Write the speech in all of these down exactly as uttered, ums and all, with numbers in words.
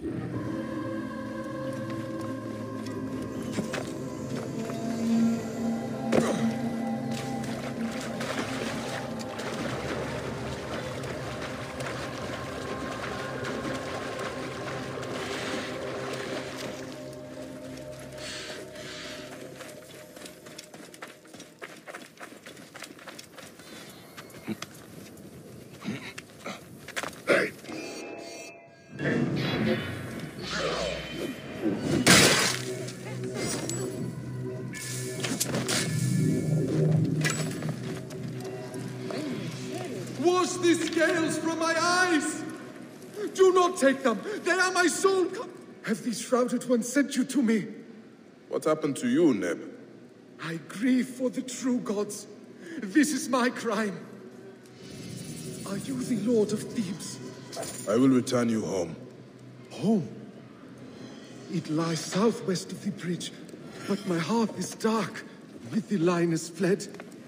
Wash these scales from my eyes! Do not take them! They are my soul! Have these shrouded ones sent you to me? What happened to you, Neb? I grieve for the true gods. This is my crime. Are you the Lord of Thebes? I will return you home. Home? It lies southwest of the bridge, but my heart is dark with the lioness fled.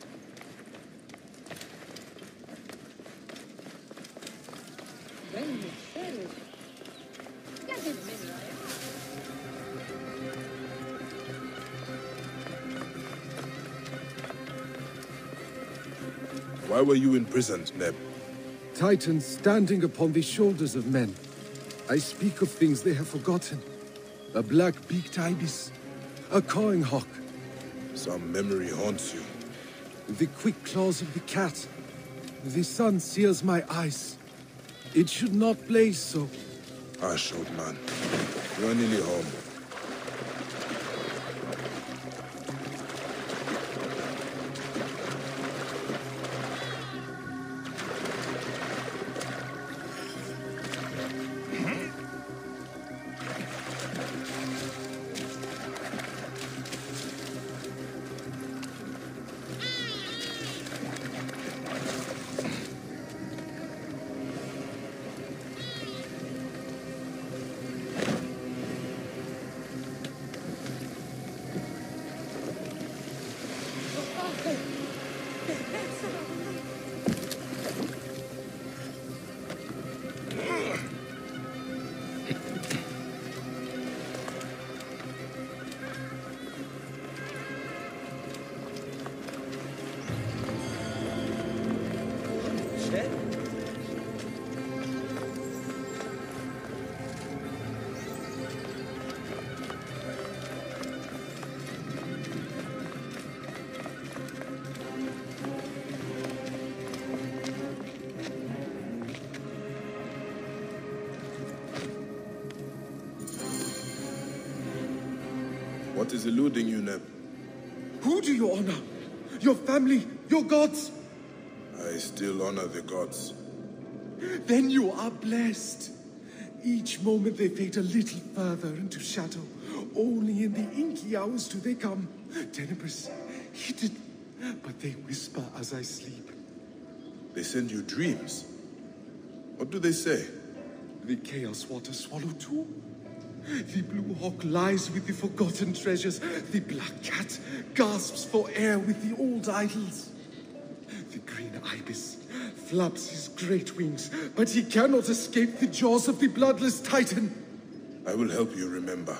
Why were you imprisoned, Neb? Titans standing upon the shoulders of men. I speak of things they have forgotten. A black-beaked ibis, a cawing hawk. Some memory haunts you. The quick claws of the cat. The sun sears my eyes. It should not blaze so. Hush, old man. You are nearly home. What is eluding you, Neb? Who do you honor? Your family, your gods? I still honor the gods. Then you are blessed. Each moment they fade a little further into shadow. Only in the inky hours do they come. Tenebrous, hidden, but they whisper as I sleep. They send you dreams? What do they say? The Chaos Water Swallow too? The Blue Hawk lies with the forgotten treasures. The Black Cat gasps for air with the old idols. The Green Ibis flaps his great wings, but he cannot escape the jaws of the bloodless Titan. I will help you remember.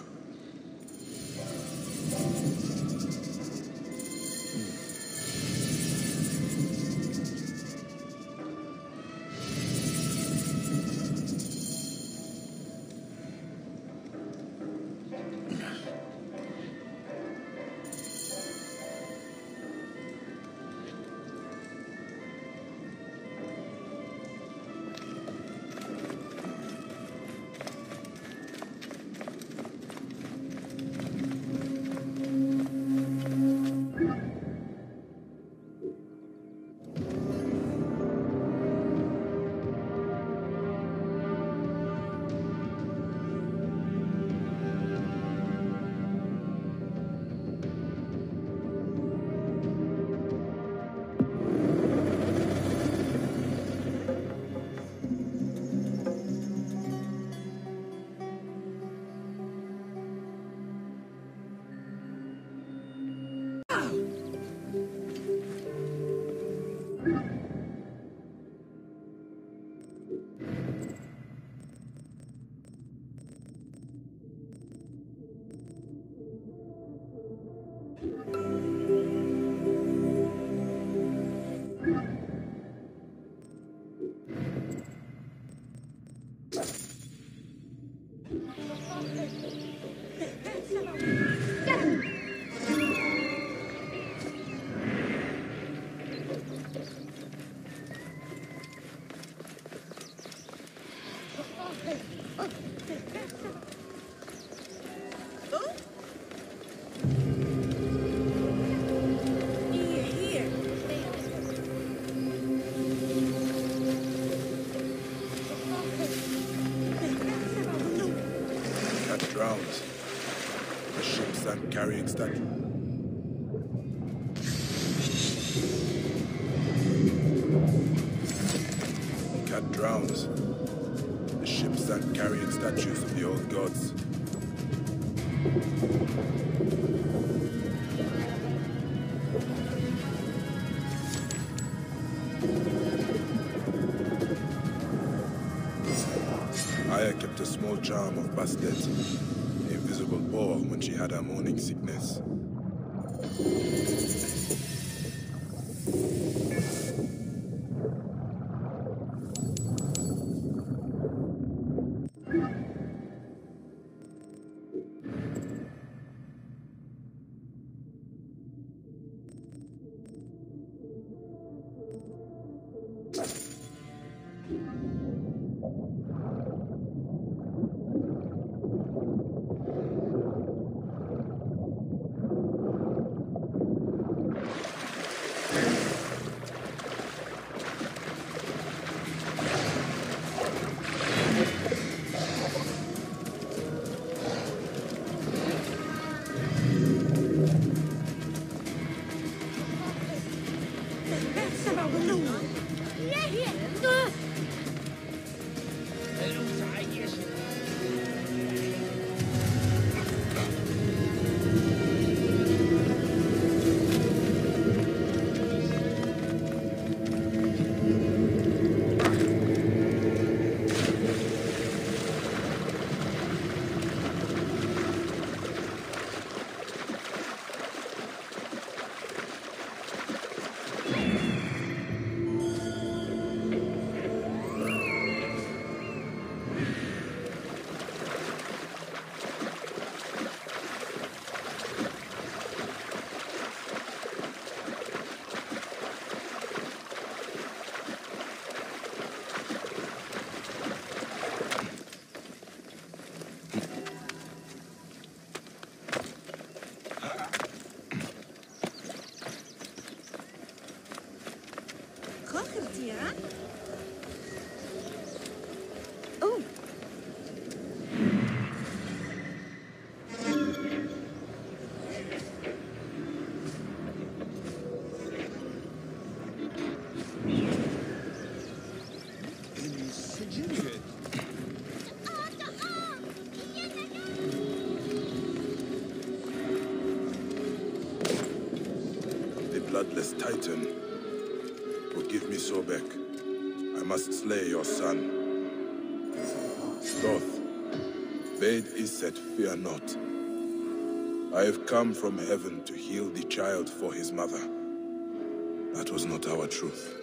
Drowns. The ship sank carrying statue. Cat drowns. The ship sank carrying statues of the old gods. Aya kept a small charm of Bastet, the invisible ball, when she had her morning sickness. Bloodless Titan, forgive me, Sobek. I must slay your son. Thoth, bade Iset fear not. I have come from heaven to heal the child for his mother. That was not our truth.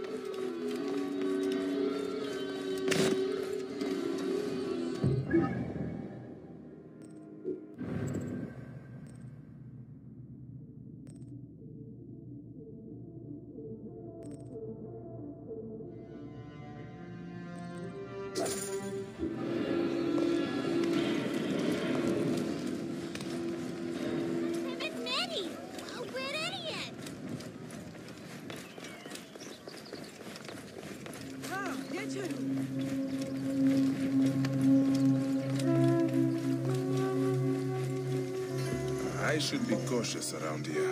I should be cautious around here.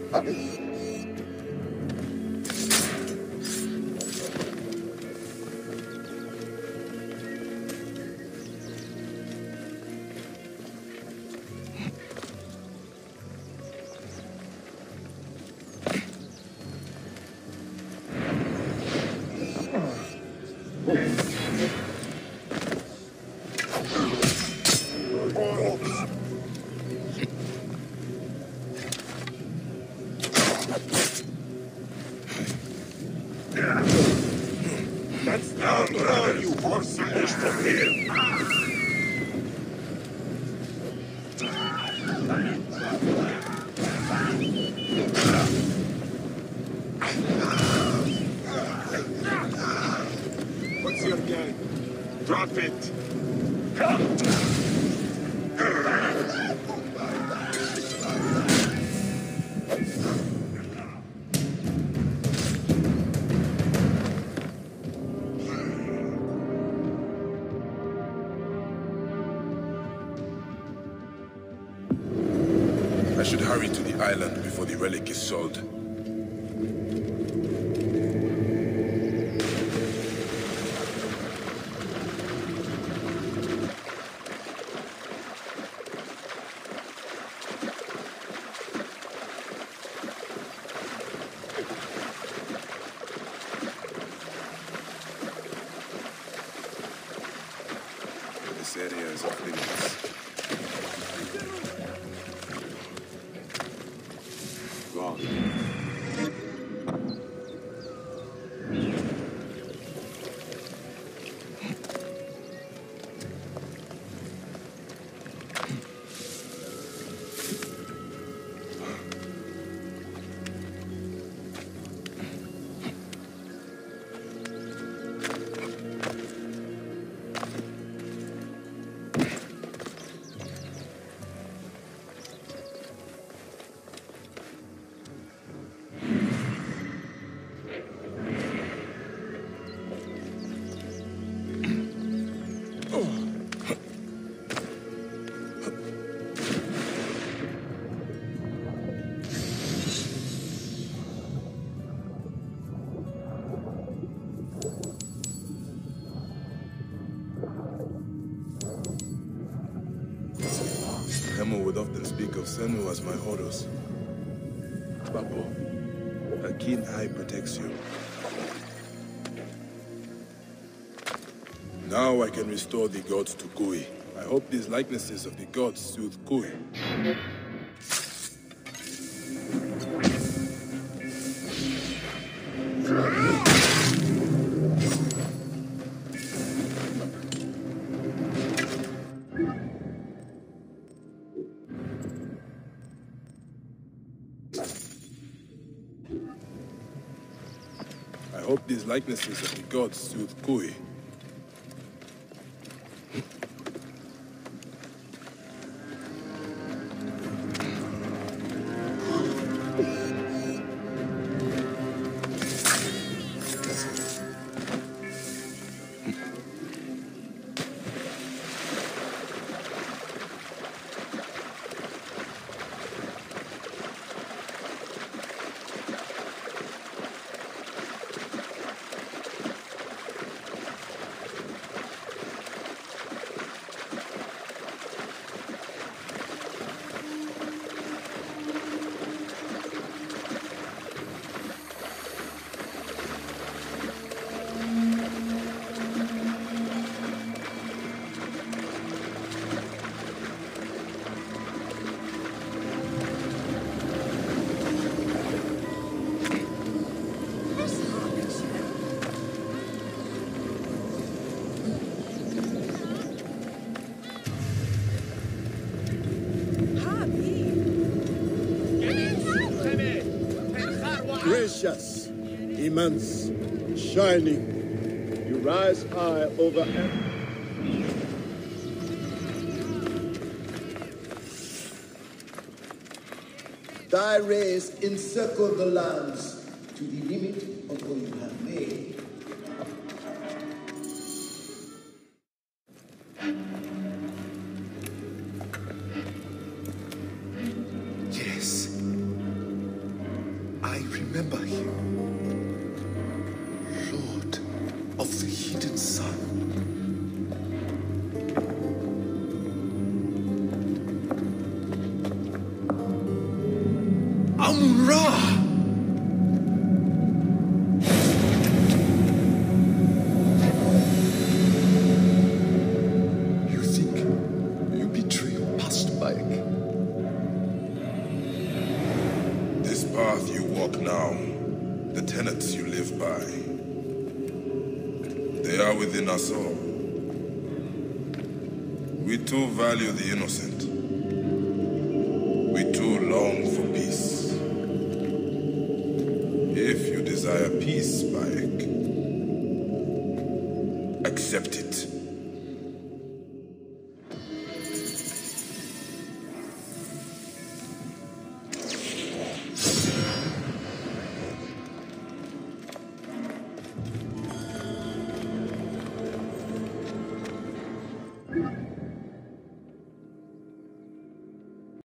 That's down, brother, you horse supposed to feel. What's your game? Drop it. Come. I should hurry to the island before the relic is sold. This area is off limits. Gone. Hemo would often speak of Senu as my Horus. Babo, a keen eye protects you. Now I can restore the gods to Kui. I hope these likenesses of the gods soothe Kui. I hope these likenesses of the gods soothe Kui. Gracious, immense, shining, you rise high over every... Thy rays encircle the lands to the limit of what you have made. Yes. Amun-Ra! You think you betray your past, Bayek? This path you walk now, the tenets you live by, they are within us all. We too value the innocent. We too long for peace. If you desire peace, Bayek, accept it.